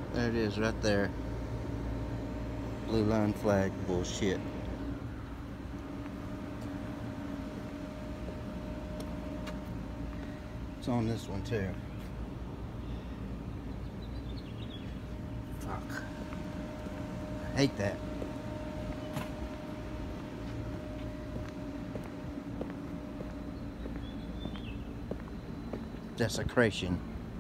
There it is right there. Blue line flag bullshit. It's on this one too. Fuck. I hate that. Desecration.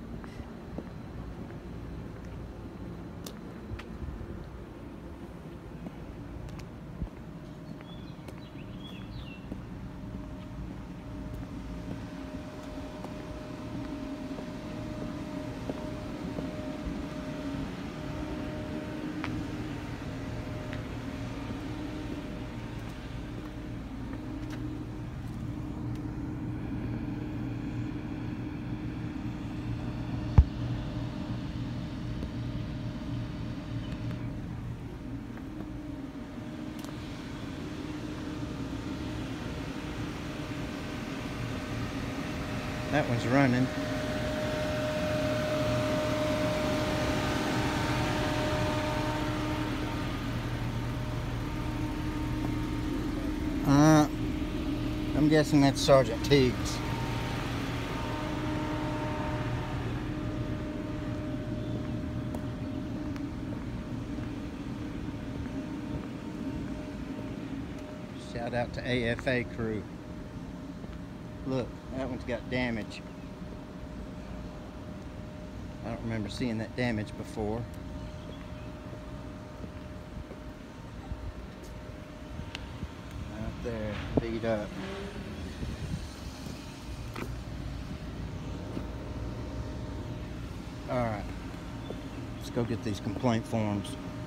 That one's running. I'm guessing that's Sergeant Teague's. Shout out to AFA crew. Look, that one's got damage. I don't remember seeing that damage before. Out there, beat up. Alright, let's go get these complaint forms.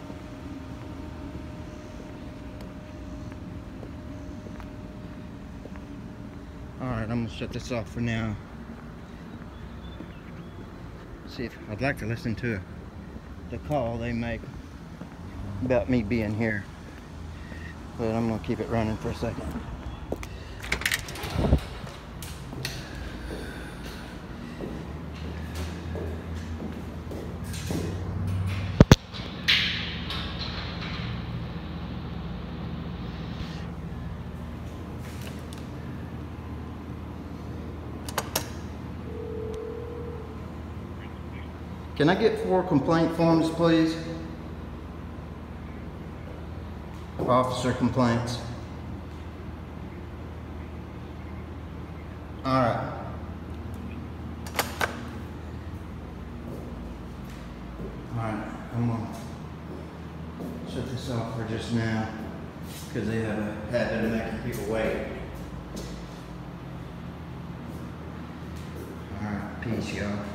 Alright, I'm gonna shut this off for now. See if I'd like to listen to the call they make about me being here, but I'm gonna keep it running for a second. Can I get 4 complaint forms, please? Officer complaints. Alright. Alright, I'm gonna shut this off for just now, because they have a habit of making people wait. Alright, peace, y'all.